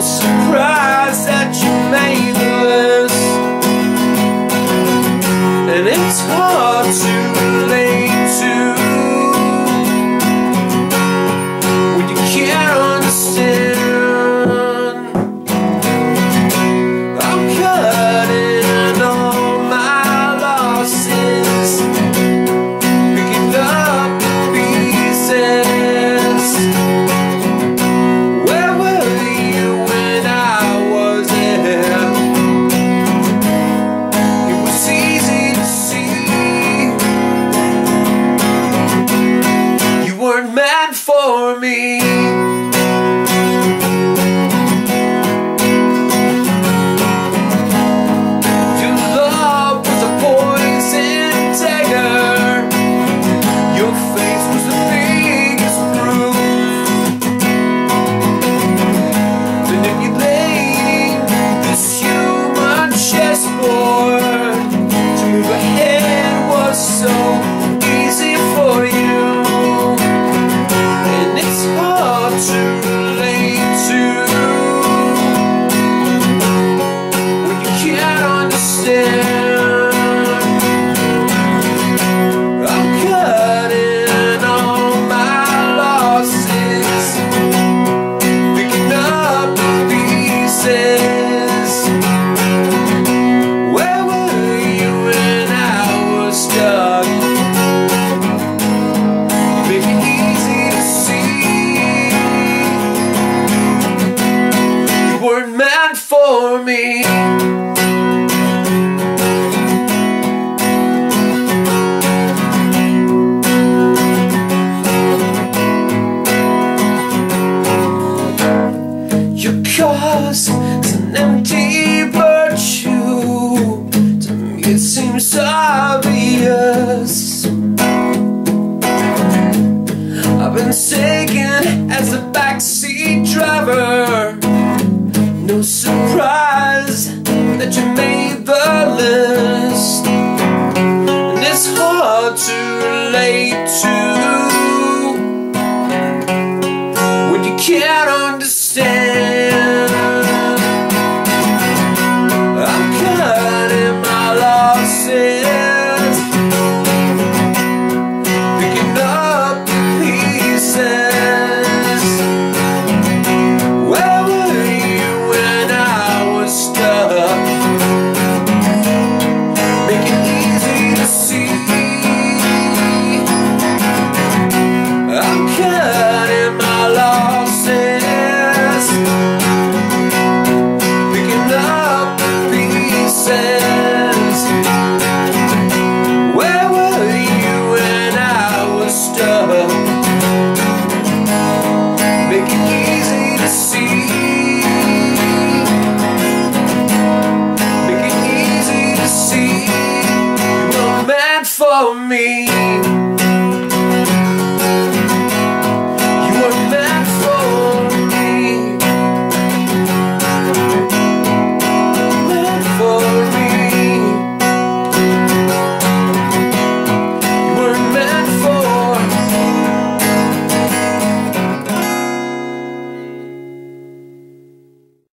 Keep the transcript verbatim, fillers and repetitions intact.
surprised that you made the list. And it's hard to relate to when you can't understand. I'm cutting all my losses, picking up the pieces. Where were you when I was there? It was easy to see you weren't meant for me. Your love was a poison dagger. Your face was the biggest proof, manipulating this human chessboard to move ahead was so easy for you. And it's hard to relate to when you can't understand. I'm cutting all my losses, picking up the pieces. Where were you when I was stuck? Make it easy to see you weren't meant for me. Your cause is an empty virtue. To me it seems obvious. I've been taken as a backseat driver. No surprise that you made the list. And it's hard to relate to when you can't understand. I'm cutting my losses, picking up the pieces. Where were you when I was stuck? Make it easy to see. I'm cutting my losses, picking up the pieces. Where were you when I was stuck? Make it easy to see. Make it easy to see you were meant for me.